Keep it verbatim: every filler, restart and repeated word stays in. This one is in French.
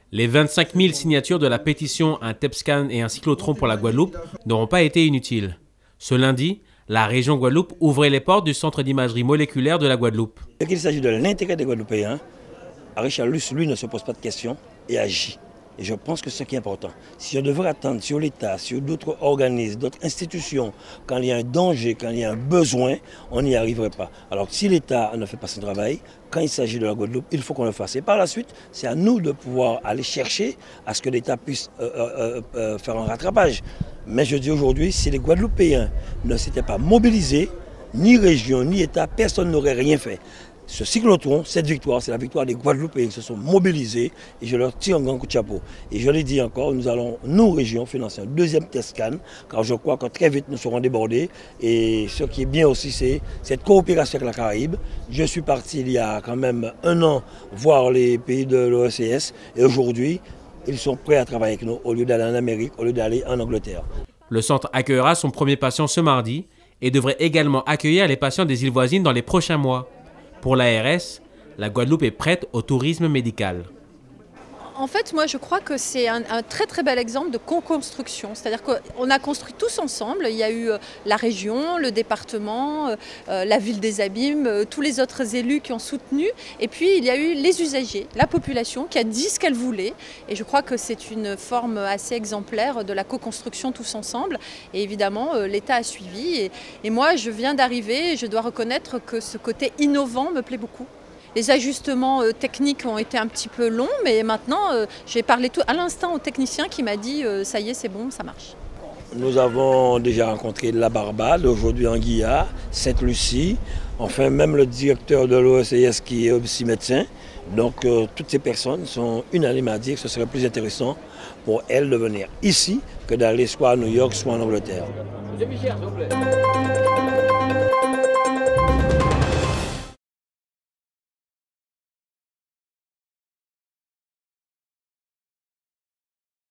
Les vingt-cinq mille signatures de la pétition Un T E P scan et un cyclotron pour la Guadeloupe n'auront pas été inutiles. Ce lundi, la région Guadeloupe ouvrait les portes du centre d'imagerie moléculaire de la Guadeloupe. Dès qu'il s'agit de l'intérêt des Guadeloupéens, Richard Luce, lui, ne se pose pas de questions et agit. Et je pense que c'est ce qui est important. Si on devrait attendre sur l'État, sur d'autres organismes, d'autres institutions, quand il y a un danger, quand il y a un besoin, on n'y arriverait pas. Alors si l'État ne fait pas son travail, quand il s'agit de la Guadeloupe, il faut qu'on le fasse. Et par la suite, c'est à nous de pouvoir aller chercher à ce que l'État puisse euh, euh, euh, faire un rattrapage. Mais je dis aujourd'hui, si les Guadeloupéens ne s'étaient pas mobilisés, ni région, ni État, personne n'aurait rien fait. Ce cyclotron, cette victoire, c'est la victoire des Guadeloupéens qui se sont mobilisés et je leur tire un grand coup de chapeau. Et je l'ai dit encore, nous allons, nous, régions, financer un deuxième T E P scan, car je crois que très vite nous serons débordés. Et ce qui est bien aussi, c'est cette coopération avec la Caraïbe. Je suis parti il y a quand même un an voir les pays de l'O E C S et aujourd'hui, ils sont prêts à travailler avec nous au lieu d'aller en Amérique, au lieu d'aller en Angleterre. Le centre accueillera son premier patient ce mardi et devrait également accueillir les patients des îles voisines dans les prochains mois. Pour l'A R S, la Guadeloupe est prête au tourisme médical. En fait, moi, je crois que c'est un, un très très bel exemple de co-construction. C'est-à-dire qu'on a construit tous ensemble. Il y a eu la région, le département, euh, la ville des Abîmes, euh, tous les autres élus qui ont soutenu. Et puis, il y a eu les usagers, la population qui a dit ce qu'elle voulait. Et je crois que c'est une forme assez exemplaire de la co-construction tous ensemble. Et évidemment, euh, l'État a suivi. Et, et moi, je viens d'arriver et je dois reconnaître que ce côté innovant me plaît beaucoup. Les ajustements euh, techniques ont été un petit peu longs, mais maintenant, euh, j'ai parlé tout à l'instant au technicien qui m'a dit euh, « ça y est, c'est bon, ça marche ». Nous avons déjà rencontré la Barbade, aujourd'hui en Guyane, Sainte-Lucie, enfin même le directeur de l'O E C S qui est aussi médecin. Donc euh, toutes ces personnes sont unanimes à dire que ce serait plus intéressant pour elles de venir ici que d'aller soit à New York, soit en Angleterre.